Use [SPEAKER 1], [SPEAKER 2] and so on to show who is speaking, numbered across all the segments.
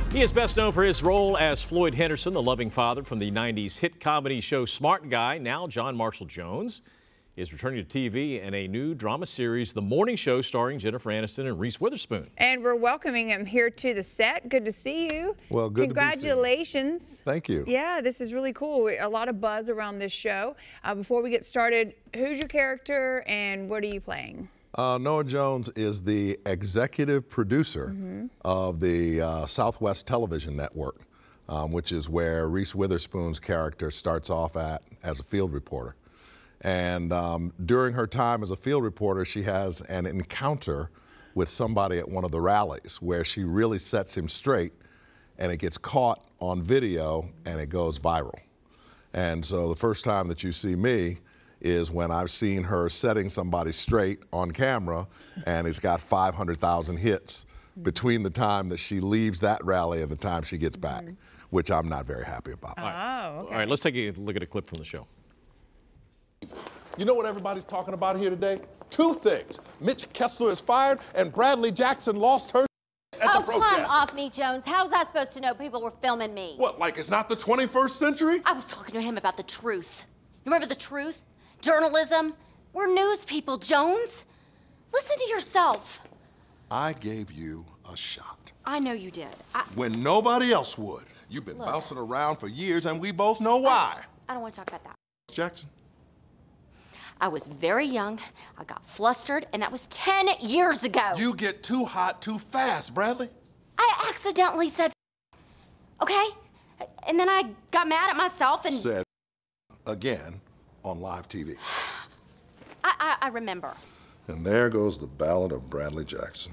[SPEAKER 1] He is best known for his role as Floyd Henderson, the loving father from the 90s hit comedy show Smart Guy. Now John Marshall Jones is returning to TV in a new drama series, The Morning Show, starring Jennifer Aniston and Reese Witherspoon.
[SPEAKER 2] And we're welcoming him here to the set. Good to see you.
[SPEAKER 3] Well, good to be seen.
[SPEAKER 2] Congratulations.
[SPEAKER 3] Thank you.
[SPEAKER 2] Yeah, this is really cool. A lot of buzz around this show. Before we get started, who's your character and what are you playing?
[SPEAKER 3] Noah Jones is the executive producer of the Southwest Television Network, which is where Reese Witherspoon's character starts off at as a field reporter. And during her time as a field reporter, she has an encounter with somebody at one of the rallies where she really sets him straight, and it gets caught on video and it goes viral. And so the first time that you see me is when I've seen her setting somebody straight on camera, and it's got 500,000 hits between the time that she leaves that rally and the time she gets back, which I'm not very happy about.
[SPEAKER 2] Oh, okay.
[SPEAKER 1] All right, let's take a look at a clip from the show.
[SPEAKER 4] You know what everybody's talking about here today? Two things. Mitch Kessler is fired and Bradley Jackson lost her at the protest.
[SPEAKER 5] Come off me, Jones. How was I supposed to know people were filming me?
[SPEAKER 4] What, like it's not the 21st century?
[SPEAKER 5] I was talking to him about the truth. You remember the truth? Journalism? We're news people, Jones. Listen to yourself.
[SPEAKER 4] I gave you a shot.
[SPEAKER 5] I know you did.
[SPEAKER 4] When nobody else would. You've been bouncing around for years, and we both know why.
[SPEAKER 5] I don't want to talk about that.
[SPEAKER 4] Jackson?
[SPEAKER 5] I was very young, I got flustered, and that was 10 years ago.
[SPEAKER 4] You get too hot too fast, Bradley.
[SPEAKER 5] I accidentally said okay? And then I got mad at myself and
[SPEAKER 4] said again on live TV.
[SPEAKER 5] I remember.
[SPEAKER 4] And there goes the ballad of Bradley Jackson.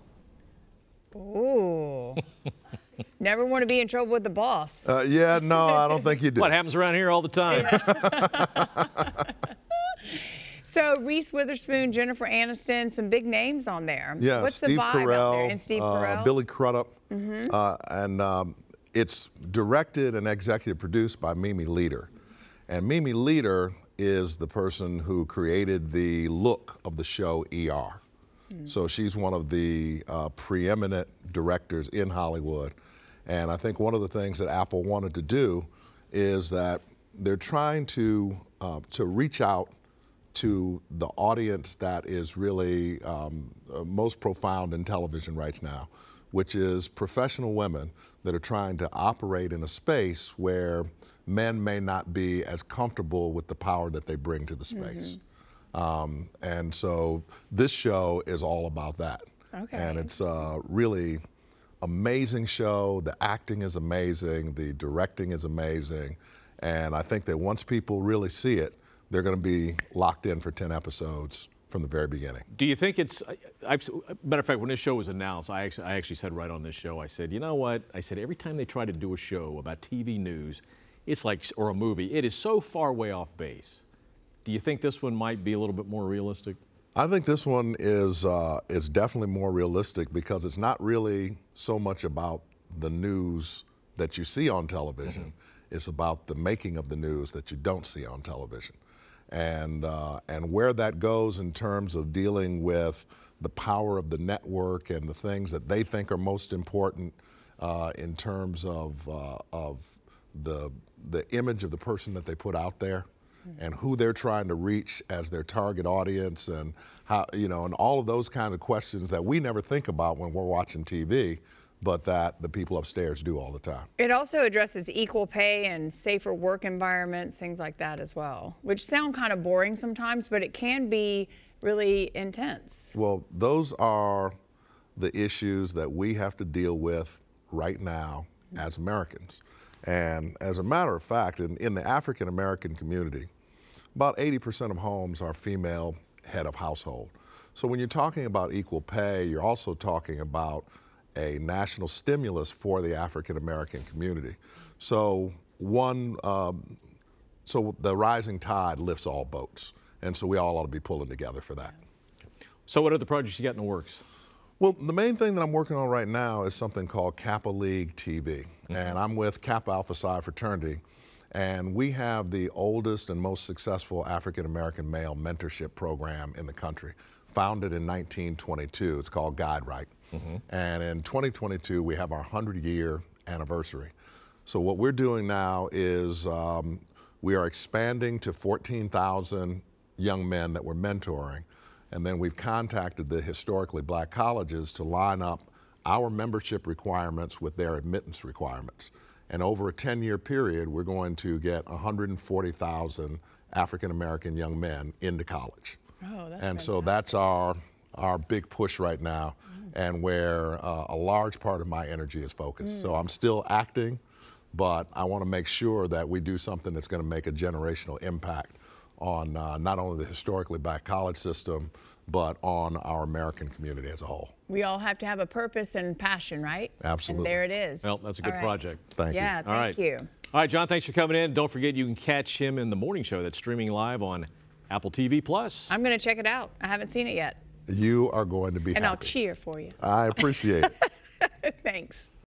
[SPEAKER 2] Ooh. Never want to be in trouble with the boss.
[SPEAKER 3] Yeah, no, I don't think you do.
[SPEAKER 1] What happens around here all the time?
[SPEAKER 2] So Reese Witherspoon, Jennifer Aniston, some big names on there.
[SPEAKER 3] Yeah,
[SPEAKER 2] What's
[SPEAKER 3] Steve
[SPEAKER 2] the vibe out there? And Steve Carell,
[SPEAKER 3] Billy Crudup, and it's directed and executive produced by Mimi Leder. And Mimi Leder is the person who created the look of the show ER. So she's one of the preeminent directors in Hollywood. And I think one of the things that Apple wanted to do is that they're trying to reach out to the audience that is really most profound in television right now, which is professional women that are trying to operate in a space where men may not be as comfortable with the power that they bring to the space. And so this show is all about that.
[SPEAKER 2] Okay.
[SPEAKER 3] And it's a really amazing show. The acting is amazing. The directing is amazing. And I think that once people really see it, they're going to be locked in for 10 episodes from the very beginning.
[SPEAKER 1] Do you think it's, matter of fact, when this show was announced, I actually said right on this show, I said, you know what? I said, every time they try to do a show about TV news, it's like, or a movie, it is so far way off base. Do you think this one might be a little bit more realistic?
[SPEAKER 3] I think this one is definitely more realistic because it's not really so much about the news that you see on television. It's about the making of the news that you don't see on television. And where that goes in terms of dealing with the power of the network and the things that they think are most important in terms of the image of the person that they put out there and who they're trying to reach as their target audience, and how, you know, and all of those kind of questions that we never think about when we're watching TV, but that the people upstairs do all the time.
[SPEAKER 2] It also addresses equal pay and safer work environments, things like that as well, which sound kind of boring sometimes, but it can be really intense.
[SPEAKER 3] Well, those are the issues that we have to deal with right now as Americans. And as a matter of fact, in the African American community, about 80% of homes are female head of household. So when you're talking about equal pay, you're also talking about a national stimulus for the African American community. So so the rising tide lifts all boats, and so we all ought to be pulling together for that.
[SPEAKER 1] So what other projects you got in the works?
[SPEAKER 3] Well, the main thing that I'm working on right now is something called Kappa League TV, and I'm with Kappa Alpha Psi fraternity, and we have the oldest and most successful African American male mentorship program in the country, founded in 1922. It's called Guide Right. And in 2022, we have our 100-year anniversary. So what we're doing now is we are expanding to 14,000 young men that we're mentoring. And then we've contacted the historically black colleges to line up our membership requirements with their admittance requirements. And over a 10-year period, we're going to get 140,000 African-American young men into college.
[SPEAKER 2] Oh, that's
[SPEAKER 3] and so that's our big push right now, and where a large part of my energy is focused. So I'm still acting, but I want to make sure that we do something that's going to make a generational impact on not only the historically black college system, but on our American community as a whole.
[SPEAKER 2] We all have to have a purpose and passion, right?
[SPEAKER 3] Absolutely.
[SPEAKER 2] And there it is.
[SPEAKER 1] Well, that's a good project.
[SPEAKER 3] Thank you.
[SPEAKER 2] Yeah, thank you.
[SPEAKER 1] All right, John, thanks for coming in. Don't forget you can catch him in the morning show that's streaming live on Apple TV+.
[SPEAKER 2] I'm going to check it out. I haven't seen it yet.
[SPEAKER 3] You are going to be happy.
[SPEAKER 2] And I'll cheer for you.
[SPEAKER 3] I appreciate it.
[SPEAKER 2] Thanks.